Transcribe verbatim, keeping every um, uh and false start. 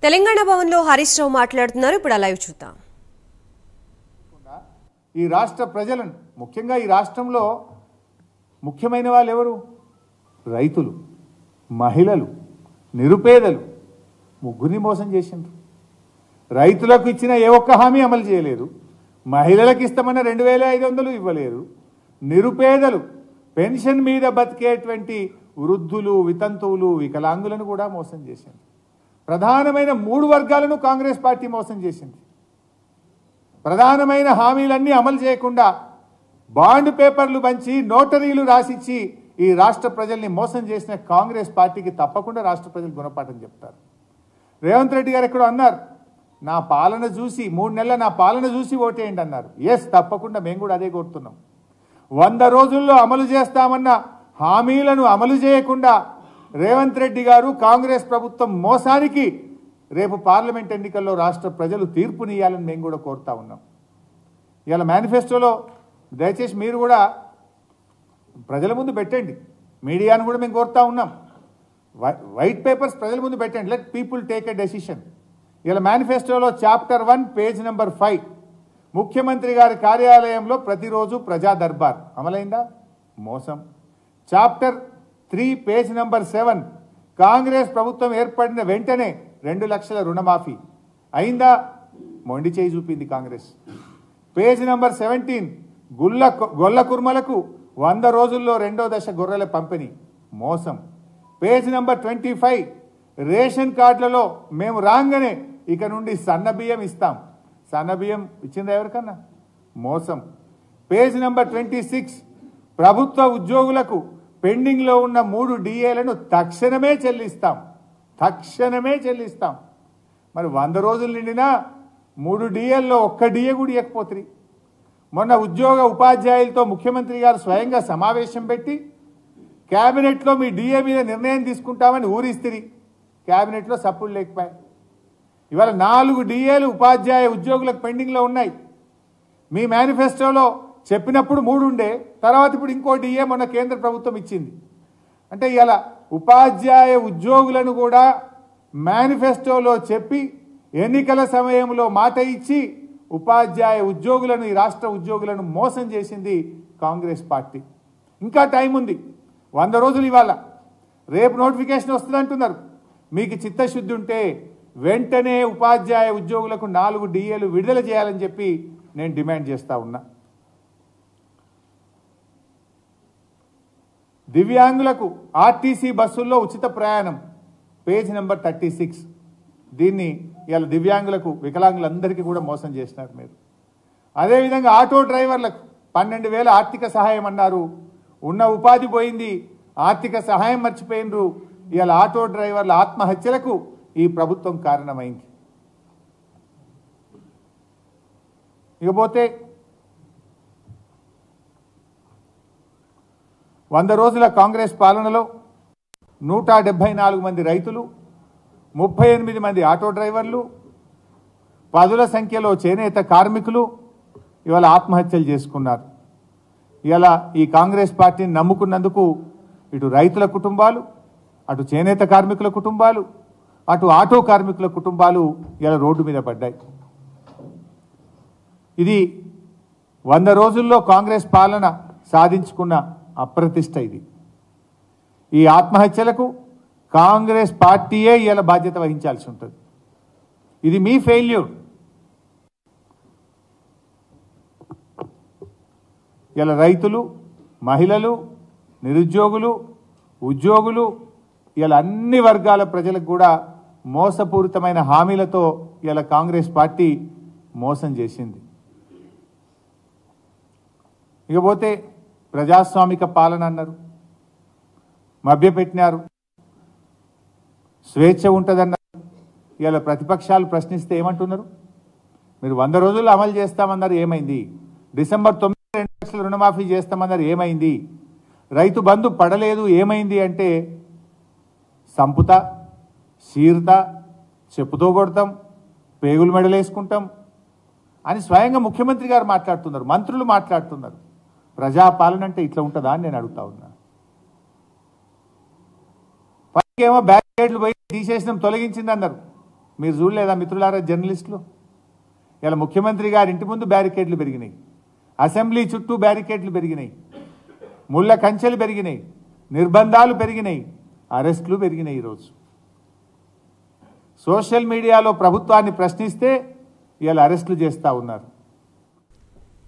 తెలంగాణ భవన్లో హరీష్ రావు మాట్లాడుతున్నారు. ఇప్పుడు లైవ్ చూద్దాం. ఈ రాష్ట్ర ప్రజలను ముఖ్యంగా ఈ రాష్ట్రంలో ముఖ్యమైన వాళ్ళు ఎవరు? రైతులు, మహిళలు, నిరుపేదలు ముగ్గురిని మోసం చేసిండ్రు. రైతులకు ఇచ్చిన ఏ ఒక్క హామీ అమలు చేయలేదు. మహిళలకు ఇస్తామన్న రెండు వేల ఐదు వందలు ఇవ్వలేరు. నిరుపేదలు పెన్షన్ మీద బతికేటువంటి వృద్ధులు, వితంతువులు, వికలాంగులను కూడా మోసం చేసింది. ప్రధానమైన మూడు వర్గాలను కాంగ్రెస్ పార్టీ మోసం చేసింది. ప్రధానమైన హామీలన్నీ అమలు చేయకుండా బాండ్ పేపర్లు పంచి నోటరీలు రాసిచ్చి ఈ రాష్ట్ర ప్రజల్ని మోసం చేసిన కాంగ్రెస్ పార్టీకి తప్పకుండా రాష్ట్ర ప్రజలు గుణపాఠం చెప్తారు. రేవంత్ రెడ్డి గారు ఎక్కడో అన్నారు, నా పాలన చూసి మూడు నెలల నా పాలన చూసి ఓటేయండి అన్నారు. ఎస్, తప్పకుండా మేము కూడా అదే కోరుతున్నాం. వంద రోజుల్లో అమలు చేస్తామన్న హామీలను అమలు చేయకుండా రేవంత్ రెడ్డి గారు కాంగ్రెస్ ప్రభుత్వం మోసానికి రేపు పార్లమెంట్ ఎన్నికల్లో రాష్ట్ర ప్రజలు తీర్పునియాలని మేము కూడా కోరుతా ఉన్నాం. ఇవాళ మేనిఫెస్టోలో దయచేసి మీరు కూడా ప్రజల ముందు పెట్టండి. మీడియాను కూడా మేము కోరుతా ఉన్నాం. వైట్ పేపర్స్ ప్రజల ముందు పెట్టండి. Let people take a decision. ఇలా మేనిఫెస్టోలో chapter one page number five ముఖ్యమంత్రి గారి కార్యాలయంలో ప్రతిరోజు ప్రజా దర్బార్ అమలైందా? మోసం. Chapter three page number seven Congress ప్రభుత్వం ఏర్పడిన వెంటనే రెండు లక్షల రుణమాఫీ అయిందా? మొండి చేయి చూపింది కాంగ్రెస్. పేజ్ నెంబర్ సెవెంటీన్ గుల్ల గొల్ల కుర్మలకు వంద రోజుల్లో రెండో దశ గొర్రెల పంపిణీ మోసం. Page number twenty five ration కార్డులలో మేము రాగానే ఇక నుండి సన్న బియ్యం ఇస్తాం. సన్న బియ్యం ఇచ్చిందా ఎవరికన్నా? మోసం. పేజ్ నెంబర్ ట్వంటీ సిక్స్ ప్రభుత్వ ఉద్యోగులకు పెండింగ్లో ఉన్న మూడు డిఏలను తక్షణమే చెల్లిస్తాం. తక్షణమే చెల్లిస్తాం. మరి వంద రోజులు నిండినా మూడు డిఏల్లో ఒక్క డిఏ కూడా ఇవ్వకపోతుంది. మొన్న ఉద్యోగ ఉపాధ్యాయులతో ముఖ్యమంత్రి గారు స్వయంగా సమావేశం పెట్టి క్యాబినెట్లో మీ డిఏ మీద నిర్ణయం తీసుకుంటామని ఊరిస్తిరి. క్యాబినెట్లో సప్పుడు లేకపోయాయి. ఇవాళ నాలుగు డిఏలు ఉపాధ్యాయ ఉద్యోగులకు పెండింగ్లో ఉన్నాయి. మీ మేనిఫెస్టోలో చెప్పినప్పుడు మూడు ఉండే, తర్వాత ఇప్పుడు ఇంకో డిఏ మొన్న కేంద్ర ప్రభుత్వం ఇచ్చింది. అంటే ఇలా ఉపాధ్యాయ ఉద్యోగులను కూడా మేనిఫెస్టోలో చెప్పి ఎన్నికల సమయంలో మాట ఇచ్చి ఉపాధ్యాయ ఉద్యోగులను, ఈ రాష్ట్ర ఉద్యోగులను మోసం చేసింది కాంగ్రెస్ పార్టీ. ఇంకా టైం ఉంది, వంద రోజులు ఇవాళ. రేపు నోటిఫికేషన్ వస్తుంది అంటున్నారు. మీకు చిత్తశుద్ధి ఉంటే వెంటనే ఉపాధ్యాయ ఉద్యోగులకు నాలుగు డిఏలు విడుదల చేయాలని చెప్పి నేను డిమాండ్ చేస్తా ఉన్నా. దివ్యాంగులకు ఆర్టీసీ బస్సుల్లో ఉచిత ప్రయాణం పేజ్ నెంబర్ థర్టీ సిక్స్ దీన్ని ఇవాళ దివ్యాంగులకు, వికలాంగులందరికీ కూడా మోసం చేసినారు మీరు. అదేవిధంగా ఆటో డ్రైవర్లకు పన్నెండు వేల ఆర్థిక సహాయం అన్నారు. ఉన్న ఉపాధి పోయింది, ఆర్థిక సహాయం మర్చిపోయినరు. ఇవాళ ఆటో డ్రైవర్ల ఆత్మహత్యలకు ఈ ప్రభుత్వం కారణమైంది. ఇకపోతే వంద రోజుల కాంగ్రెస్ పాలనలో నూట డెబ్బై నాలుగు మంది రైతులు, ముప్పై ఎనిమిది మంది ఆటో డ్రైవర్లు, పదుల సంఖ్యలో చేనేత కార్మికులు ఇవాళ ఆత్మహత్యలు చేసుకున్నారు. ఇవాళ ఈ కాంగ్రెస్ పార్టీని నమ్ముకున్నందుకు ఇటు రైతుల కుటుంబాలు, అటు చేనేత కార్మికుల కుటుంబాలు, అటు ఆటో కార్మికుల కుటుంబాలు ఇలా రోడ్డు మీద పడ్డాయి. ఇది వంద రోజుల్లో కాంగ్రెస్ పాలన సాధించుకున్న అప్రతిష్ట. ఇది ఈ ఆత్మహత్యలకు కాంగ్రెస్ పార్టీయే ఇలా బాధ్యత వహించాల్సి ఉంటుంది. ఇది మీ ఫెయిల్యూర్. ఇలా రైతులు, మహిళలు, నిరుద్యోగులు, ఉద్యోగులు ఇలా అన్ని వర్గాల ప్రజలకు కూడా మోసపూరితమైన హామీలతో ఇలా కాంగ్రెస్ పార్టీ మోసం చేసింది. ఇకపోతే ప్రజాస్వామిక పాలన అన్నారు, మభ్యపెట్టినారు, స్వేచ్ఛ ఉంటుందన్నారు. ఇలా ప్రతిపక్షాలు ప్రశ్నిస్తే ఏమంటున్నారు? మీరు వంద రోజుల్లో అమలు చేస్తామన్నారు, ఏమైంది? డిసెంబర్ తొమ్మిది రెండు లక్షల రుణమాఫీ చేస్తామన్నారు, ఏమైంది? రైతు బంధు పడలేదు, ఏమైంది అంటే సంపుతా, చీరుతా, చెప్పుతో కొడతాం, పేగులు మెడలేసుకుంటాం అని స్వయంగా ముఖ్యమంత్రి గారు మాట్లాడుతున్నారు, మంత్రులు మాట్లాడుతున్నారు. ప్రజాపాలన అంటే ఇట్లా ఉంటుందా అని నేను అడుగుతా ఉన్నా. పైకేమో బ్యారికేడ్లు పోయి తీసేసినాం, తొలగించింది అన్నారు. మీరు చూడలేదా మిత్రులారా జర్నలిస్టులు? ఇలా ముఖ్యమంత్రి గారి ఇంటి ముందు బ్యారికేడ్లు పెరిగినాయి, అసెంబ్లీ చుట్టూ బ్యారికేడ్లు పెరిగినాయి, ముళ్ళ కంచెలు పెరిగినాయి, నిర్బంధాలు పెరిగినాయి, అరెస్టులు పెరిగినాయి. ఈరోజు సోషల్ మీడియాలో ప్రభుత్వాన్ని ప్రశ్నిస్తే ఇలా అరెస్టులు చేస్తూ ఉన్నారు.